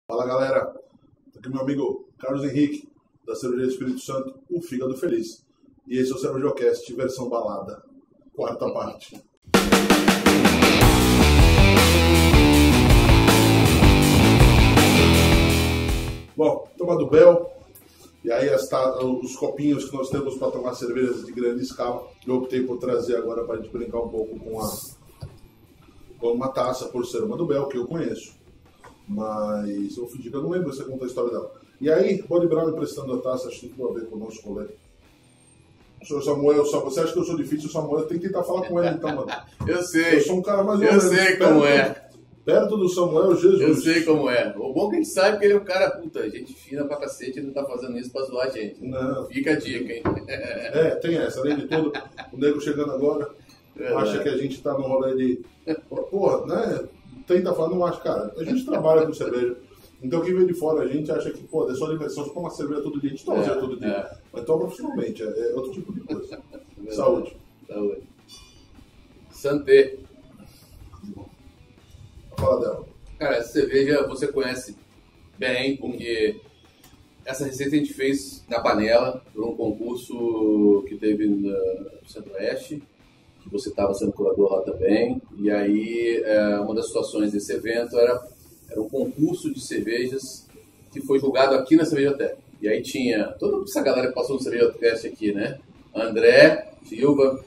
Fala galera, aqui meu amigo Carlos Henrique, da Cervejaria Espírito Santo, o Fígado Feliz. E esse é o Cervejocast versão balada, quarta parte. Bom, tomando Bel, e aí os copinhos que nós temos para tomar cervejas de grande escala, eu optei por trazer agora para a gente brincar um pouco com uma taça, por ser uma do Bel, que eu conheço. Mas eu fingi que eu não lembro, você conta a história dela. E aí, Bode Brown emprestando a taça, acho que tem tudo a ver com o nosso colega. O senhor Samuel, você acha que eu sou difícil, Samuel? Tem que tentar falar com ele então, mano. Eu sei. Eu sou um cara mais ou menos. Eu sei como é. Perto do Samuel, Jesus. Eu sei como é. O bom é que a gente sabe que ele é um cara, puta, gente fina pra cacete e não tá fazendo isso pra zoar a gente. Não. Fica a dica, hein? Tem essa. Além de tudo, o nego chegando agora, acha que a gente tá no rolê de... Porra, né? Tenta falar, não acha, cara. A gente trabalha com cerveja. Então quem vem de fora, a gente acha que, pô, é só diversão, você toma uma cerveja todo dia, a gente toma cerveja todo dia. Mas toma profissionalmente, é outro tipo de coisa. Saúde. Saúde. Santé. Fala dela. Cara, essa cerveja você conhece bem, porque essa receita a gente fez na panela, por um concurso que teve no Centro-Oeste, que você estava sendo curador lá também. E aí, uma das situações desse evento era um concurso de cervejas que foi julgado aqui na Cervejoteca. E aí tinha toda essa galera que passou no Cervejocast aqui, né? André, Silva,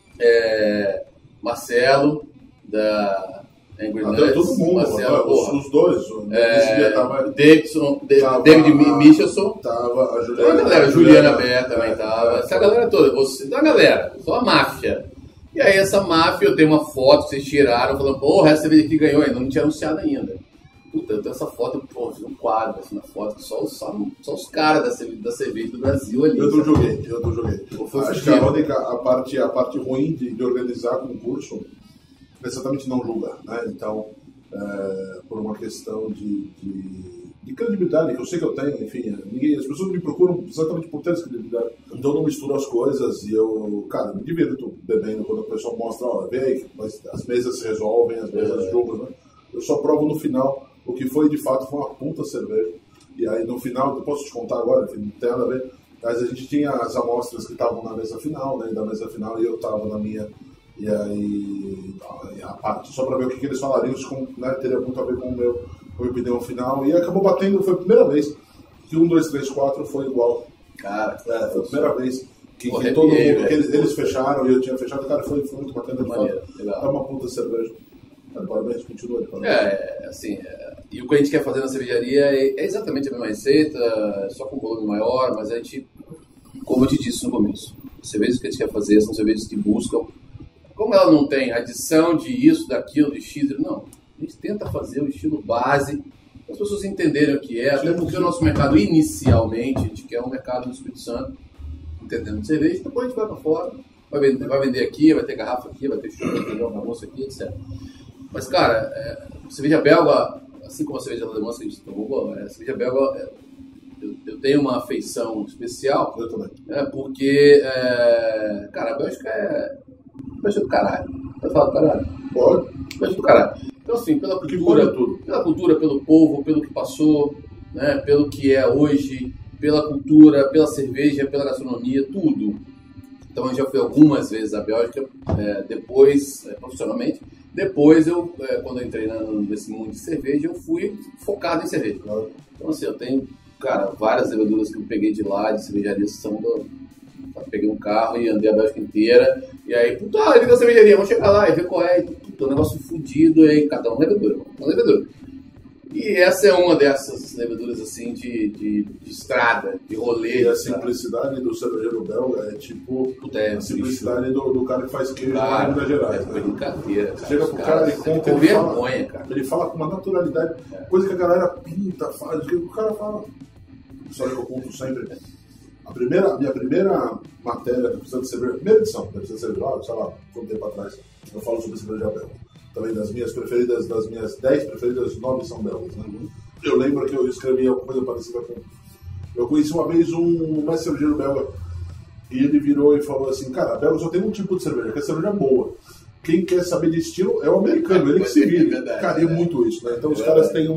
Marcelo, da... todo mundo, Marcelo, os dois. David Michelson. Tava a Juliana Bé também tava. Essa galera toda. Da galera, só a máfia. E aí essa máfia, eu tenho uma foto que vocês tiraram, falando, porra, essa cerveja aqui ganhou ainda, não tinha anunciado ainda. Puta, eu tenho essa foto, pô, fiz um quadro assim na foto, só os caras da cerveja do Brasil ali. Eu não joguei. Acho que a parte ruim de organizar concurso exatamente não julga, né? Então, por uma questão de credibilidade, que eu sei que eu tenho, enfim, as pessoas me procuram exatamente por ter essa credibilidade. Então eu não misturo as coisas e eu, cara, me divirto bebendo quando a pessoa mostra, ó, vê aí, as mesas se resolvem, as mesas julgam, né? Eu só provo no final o que foi, de fato, foi uma puta cerveja. E aí no final, eu posso te contar agora, enfim, não tem nada a ver, mas a gente tinha as amostras que estavam na mesa final, né? Da mesa final e eu tava na minha. E aí, a parte, só para ver o que eles falariam, isso, né, teria muito a ver com a minha opinião final. E acabou batendo, foi a primeira vez que 1, 2, 3, 4 foi igual. Cara, foi a primeira vez que todo mundo, eles fecharam e eu tinha fechado. Cara, foi muito bacana. É uma puta cerveja. Parabéns, continua. E o que a gente quer fazer na cervejaria é exatamente a mesma receita, só com volume maior, mas a gente, como eu te disse no começo, as cervejas que a gente quer fazer são cervejas que buscam. Como ela não tem adição de isso, daquilo, de X, não. A gente tenta fazer o estilo base, para as pessoas entenderem o que é, até porque o nosso mercado inicialmente, a gente quer um mercado no Espírito Santo, entendendo de cerveja, depois a gente vai para fora, vai vender aqui, vai ter garrafa aqui, vai ter chuva, vai ter uma moça aqui, etc. Mas, cara, a cerveja belga, assim como a cerveja alemã que a gente tomou, a cerveja belga, eu tenho uma afeição especial, eu também. Porque, cara, a Bélgica é do caralho. Pode falar do caralho? Pode. Beijo do caralho. Então, assim, pela cultura, pelo povo, pelo que passou, né, pelo que é hoje, pela cultura, pela cerveja, pela gastronomia, tudo. Então, eu já fui algumas vezes à Bélgica, depois, profissionalmente. Depois, quando eu entrei nesse mundo de cerveja, eu fui focado em cerveja. Então, assim, eu tenho, cara, várias leveduras que eu peguei de lá, de cervejarias que são peguei um carro e andei a Bélgica inteira. E aí, puta, liga a cervejaria, vamos chegar lá e ver qual é. Puta, um negócio fodido, aí cada um levedura. E essa é uma dessas leveduras, assim, de estrada, de rolê. E a simplicidade do cervejeiro belga é tipo a simplicidade do cara que faz queijo lá em Minas Gerais. É brincadeira, cara. Chega pro cara e conta, ele fala com uma naturalidade, coisa que a galera pinta, faz, o cara fala. História que eu conto sempre. Minha primeira matéria da Precisa de Cerveja, primeira edição da Precisa de Cerveja, sei lá, quanto tempo atrás, eu falo sobre cerveja belga. Também das minhas preferidas, das minhas 10 preferidas, 9 são belgas, né? Eu lembro que eu escrevi alguma coisa parecida com... Eu conheci uma vez um mestre cervejeiro belga, e ele virou e falou assim, cara, a belga só tem um tipo de cerveja, que é cerveja boa. Quem quer saber de estilo é o americano, ele que se vira. Cara, é muito isso, né? Então os caras têm uma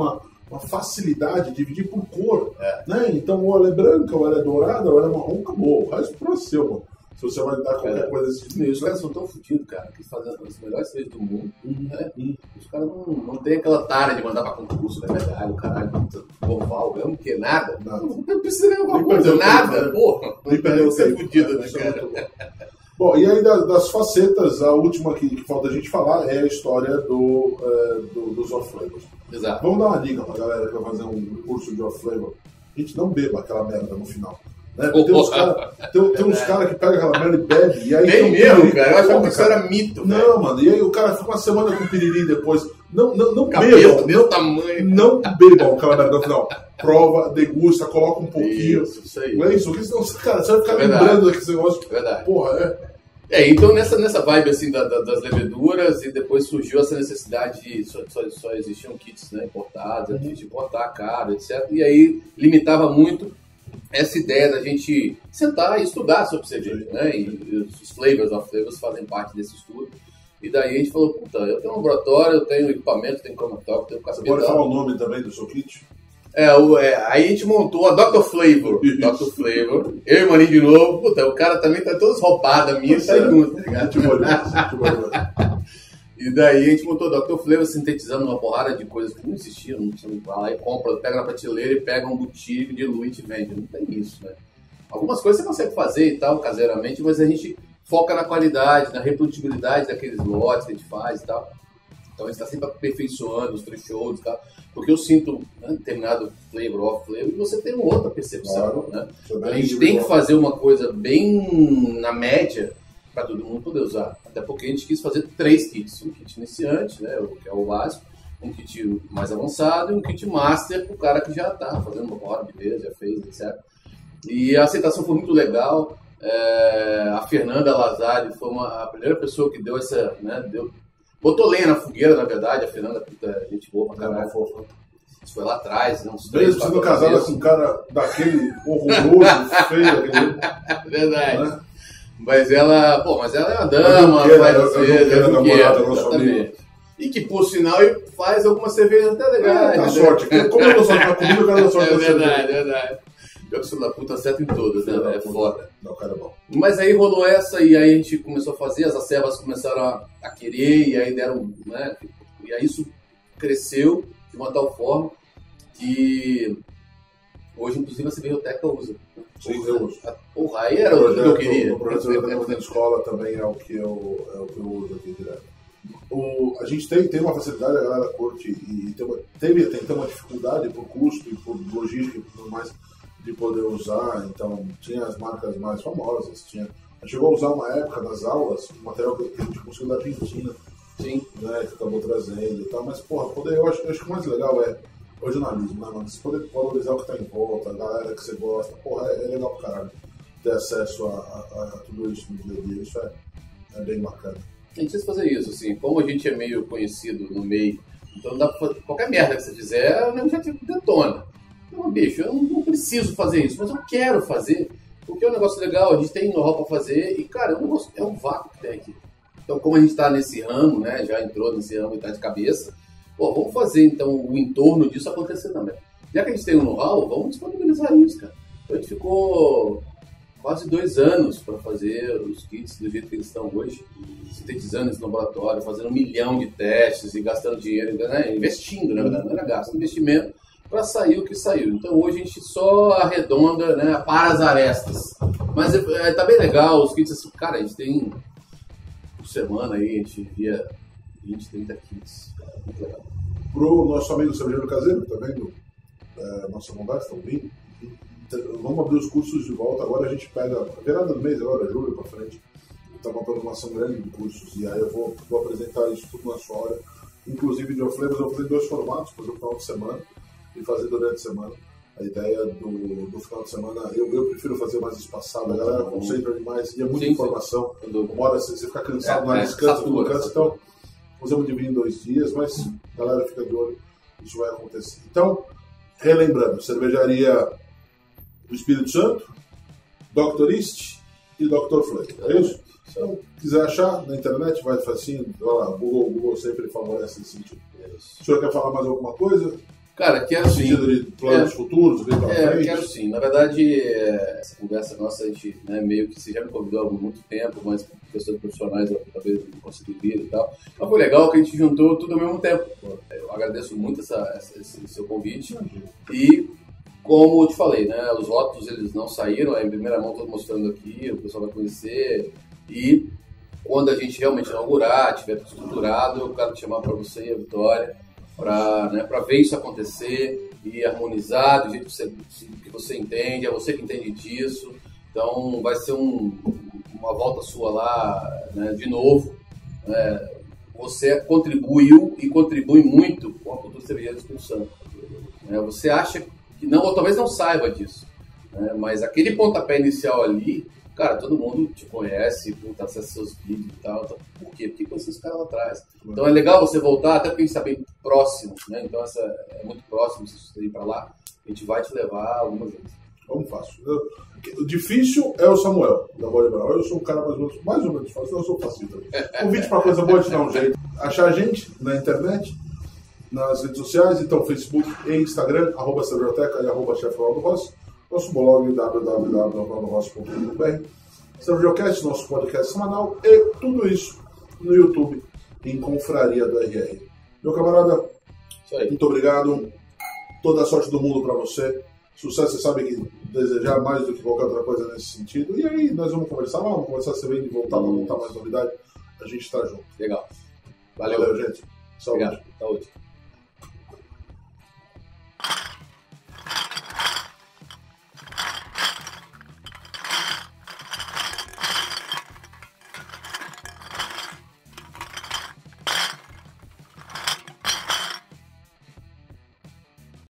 uma facilidade de dividir por cor. Né? Então, ou ela é branca, ou ela é dourada, ou ela é marrom, acabou. O resto é seu, mano. Se você vai dar qualquer coisa desse tipo. Os caras são tão fodidos, cara, que fazem as melhores cervejas do mundo. Né? Os caras não tem aquela tara de mandar pra concurso, né? Medalha, caralho, oval, mesmo que nada. Não precisa ganhar alguma coisa, nada. Porra, nem perdeu o tempo. Fudido, né, cara? Bom, e aí das facetas, a última que falta a gente falar é a história dos off-flavors. Exato. Vamos dar uma dica pra galera que vai fazer um curso de off-flavor. A gente não beba aquela merda no final. Né? Tem uns cara que pegam aquela merda e bebe. E aí tem mesmo, cara. Eu achava que isso era mito. Não, velho. Mano. E aí o cara fica uma semana com piriri depois. Não cabelo, bebam. Meu tamanho. Não bebam aquela merda no final. Prova, degusta, coloca um pouquinho. Isso aí. Não é isso? Porque senão, cara, você vai ficar lembrando daquele negócio. Verdade. Porra, então nessa vibe assim das leveduras, e depois surgiu essa necessidade de só existiam kits, né, importados, a gente importar caro, etc. E aí limitava muito essa ideia da gente sentar e estudar sobre cerveja, né? E os flavors, off-flavors fazem parte desse estudo. E daí a gente falou, puta, eu tenho um laboratório, eu tenho equipamento, tenho cromatografo, tenho Você pode falar o nome também do seu kit? Aí a gente montou a Dr. Flavor. Dr. Flavor. Eu e o Maninho de novo. Puta, o cara também tá todos roubado, a minha tá junto, tá ligado? E daí a gente montou o Dr. Flavor sintetizando uma porrada de coisas que não existiam. Não precisa ir lá e compra, pega na prateleira e pega um boutique, dilui e te vende. Não tem isso, né? Algumas coisas você consegue fazer e tal, caseiramente, mas a gente foca na qualidade, na reprodutibilidade daqueles lotes que a gente faz e tal. Então a gente está sempre aperfeiçoando os thresholds e tal. Porque eu sinto determinado flavor, off-flavor, e você tem uma outra percepção. Claro, né? A gente tem que fazer uma coisa bem na média para todo mundo poder usar. Até porque a gente quis fazer 3 kits. Um kit iniciante, né, que é o básico, um kit mais avançado e um kit master para o cara que já está fazendo uma porrada de vezes, já fez, etc. E a aceitação foi muito legal. A Fernanda Lazari foi a primeira pessoa que deu essa... Né, botou lenha na fogueira, na verdade. A Fernanda, puta, gente boa pra caralho. Isso foi lá atrás, uns 3, 4 meses. Casada com um cara daquele horroroso, feio, aquele... Verdade. Né? Mas ela é uma dama, e que, por sinal, faz algumas cervejas até legais. Dá sorte. Como eu dou sorte na comida, eu quero dar sorte na cerveja. É verdade. Pior que o filho da puta acerta em todas, né? É foda. Não, cara, é bom. Mas aí rolou essa, e aí a gente começou a fazer, as acervas começaram a querer, e aí deram, né? E aí isso cresceu de uma tal forma que hoje, inclusive, a cervejoteca usa. Sim, eu uso. Porra, aí era o que eu queria. O projeto da escola também é o que eu uso aqui direto. A gente tem uma facilidade, a galera curte, e tem uma dificuldade por custo e por logística e tudo mais de poder usar. Então, tinha as marcas mais famosas. A gente chegou a usar uma época nas aulas um material que a gente conseguiu da Argentina. Sim. Né, que acabou trazendo e tal. Mas, porra, eu acho que o mais legal é o jornalismo, né, mano? Você poder valorizar o que tá em volta, a galera que você gosta. Porra, é legal pro caralho ter acesso a tudo isso no dia a dia. Isso é bem bacana. A gente precisa fazer isso, assim. Como a gente é meio conhecido no meio, então dá pra fazer qualquer merda que você fizer, o nego já te detona. Então, bicho, eu não preciso fazer isso, mas eu quero fazer, porque é um negócio legal, a gente tem know-how pra fazer, e, cara, é um vácuo que tem aqui. Então, como a gente tá nesse ramo, né, já entrou nesse ramo e tá de cabeça, vamos fazer, então, o entorno disso acontecer também. Já que a gente tem um know-how, vamos disponibilizar isso, cara. Então, a gente ficou quase 2 anos para fazer os kits do jeito que eles estão hoje, sintetizando esse laboratório, fazendo 1 milhão de testes e gastando dinheiro, né, investindo, na verdade, não era gasto, investimento, para sair o que saiu. Então hoje a gente só arredonda, né, para as arestas. Mas tá bem legal, os kits, assim, cara, a gente tem por semana aí, a gente via 20, 30 kits, cara, muito legal. Pro nosso amigo cervejeiro caseiro, tá vendo? Nossa conversa, tá ouvindo? Vamos abrir os cursos de volta. Agora a gente pega a virada do mês, agora, julho pra frente. Está uma programação grande de cursos. E aí eu vou apresentar isso tudo na sua hora. Inclusive de off-flavors, eu vou fazer 2 formatos, fazer no final de semana e fazer durante a semana. A ideia do final de semana, eu prefiro fazer mais espaçado. A galera concentra demais e é muita informação. Uma hora você fica cansado, mas cansa, então vamos dividir em 2 dias, mas a galera fica de olho, isso vai acontecer. Então, relembrando, cervejaria do Espírito Santo, Dr. East e Dr. Flavor, é isso? Então, quiser achar na internet, vai facinho, olha lá, Google sempre favorece esse sentido. O senhor quer falar mais alguma coisa? Cara, quero sim. No sentido de planos futuros, ver pra frente? Quero sim. Na verdade, essa conversa nossa, a gente meio que você já me convidou há muito tempo, mas por questões profissionais eu talvez não consegui vir e tal. Mas foi legal que a gente juntou tudo ao mesmo tempo. Eu agradeço muito esse seu convite. E, como eu te falei, né, os votos eles não saíram, em primeira mão estou mostrando aqui, o pessoal vai conhecer. E quando a gente realmente inaugurar, tiver tudo estruturado, eu quero te chamar para você e a Vitória, para ver isso acontecer e harmonizar do jeito que você entende, é você que entende disso. Então vai ser uma volta sua lá, né, de novo. Você contribuiu e contribui muito com a cultura cervejeira do Espírito Santo. Você acha que não, ou talvez não saiba disso, né, mas aquele pontapé inicial ali, cara, todo mundo te conhece, acessa seus vídeos e tal. Então, por quê? Porque conheci os caras lá atrás. Então é legal você voltar, até porque a gente está bem próximo, né? Então essa é muito próximo, se você ir para lá, a gente vai te levar algumas vezes. Vamos fácil. O difícil é o Samuel, da Boa Liberal. Eu sou um cara mais ou menos fácil, eu sou fácil também. Convite para coisa boa, te dá um jeito. Achar a gente na internet, nas redes sociais, então Facebook e Instagram, @cervejoteca e @chefRonaldoRossi. Nosso blog www.ronaldorossi.com.br, Cervejocast, nosso podcast semanal, e tudo isso no YouTube, em Confraria do RR. Meu camarada, muito obrigado, toda a sorte do mundo para você, sucesso, você sabe que desejar mais do que qualquer outra coisa nesse sentido, e aí nós vamos conversar, você vem de voltar para montar mais novidade, a gente está junto. Legal. Valeu, gente. Saúde. Obrigado. Saúde.